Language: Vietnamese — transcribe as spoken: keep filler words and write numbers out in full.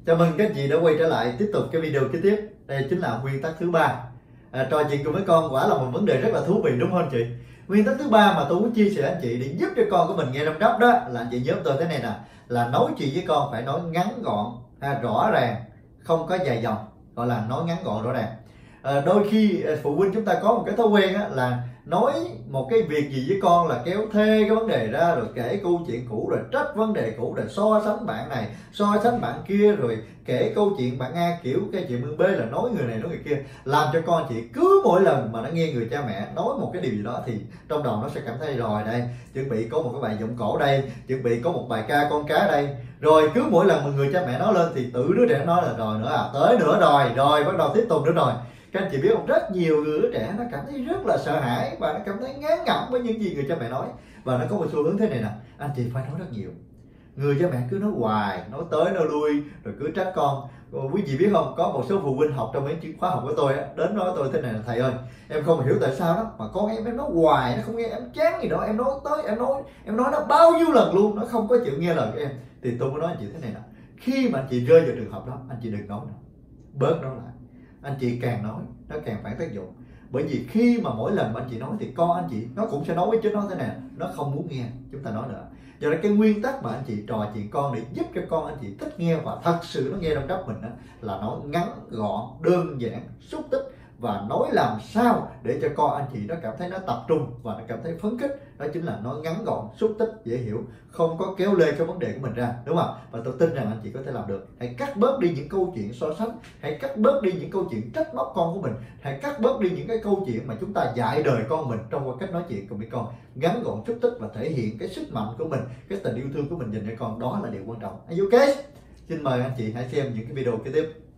Chào mừng các anh chị đã quay trở lại tiếp tục cái video kế tiếp. Đây chính là nguyên tắc thứ ba. À, trò chuyện cùng với con quả là một vấn đề rất là thú vị, đúng không anh chị? Nguyên tắc thứ ba mà tôi muốn chia sẻ anh chị để giúp cho con của mình nghe răm rắp đó là anh chị nhớ tôi thế này nè, là nói chuyện với con phải nói ngắn gọn, à, rõ ràng, không có dài dòng, gọi là nói ngắn gọn rõ ràng. À, đôi khi phụ huynh chúng ta có một cái thói quen á, là nói một cái việc gì với con là kéo thê cái vấn đề ra, rồi kể câu chuyện cũ, rồi trách vấn đề cũ, rồi so sánh bạn này, so sánh bạn kia, rồi kể câu chuyện bạn A kiểu cái chuyện bạn B là nói người này nói người kia, làm cho con chị cứ mỗi lần mà nó nghe người cha mẹ nói một cái điều gì đó thì trong đầu nó sẽ cảm thấy rồi đây chuẩn bị có một cái bài giọng cổ đây, chuẩn bị có một bài ca con cá đây, rồi cứ mỗi lần mà người cha mẹ nói lên thì tự đứa trẻ nói là rồi nữa à, tới nữa rồi, rồi bắt đầu tiếp tục nữa rồi. Các anh chị biết không, rất nhiều đứa trẻ nó cảm thấy rất là sợ hãi và nó cảm thấy ngán ngẩm với những gì người cha mẹ nói, và nó có một xu hướng thế này nè, anh chị phải nói rất nhiều. Người cha mẹ cứ nói hoài, nói tới nói lui, rồi cứ trách con. Quý vị biết không, có một số phụ huynh học trong mấy chuyên khóa học của tôi á, đến nói tôi thế này là thầy ơi, em không hiểu tại sao đó mà con em em nói hoài, nó không nghe, em chán gì đó, em nói tới em nói em nói nó bao nhiêu lần luôn, nó không có chịu nghe lời của em. Thì tôi mới nói anh chị thế này nè, khi mà anh chị rơi vào trường hợp đó, anh chị đừng nói nữa, bớt nó lại. Anh chị càng nói nó càng phản tác dụng, bởi vì khi mà mỗi lần mà anh chị nói thì con anh chị nó cũng sẽ nói với chính nó thế này, nó không muốn nghe chúng ta nói nữa. Do đó cái nguyên tắc mà anh chị trò chuyện con để giúp cho con anh chị thích nghe và thật sự nó nghe răm rắp mình đó, là nói ngắn gọn, đơn giản, xúc tích, và nói làm sao để cho con anh chị nó cảm thấy nó tập trung và nó cảm thấy phấn khích. Đó chính là nói ngắn gọn, xúc tích, dễ hiểu, không có kéo lê cái vấn đề của mình ra, đúng không? Và tôi tin rằng anh chị có thể làm được. Hãy cắt bớt đi những câu chuyện so sánh, hãy cắt bớt đi những câu chuyện trách móc con của mình, hãy cắt bớt đi những cái câu chuyện mà chúng ta dạy đời con mình trong qua cách nói chuyện cùng với con, ngắn gọn, xúc tích và thể hiện cái sức mạnh của mình, cái tình yêu thương của mình dành cho con. Đó là điều quan trọng. Are you okay? Xin mời anh chị hãy xem những cái video kế tiếp.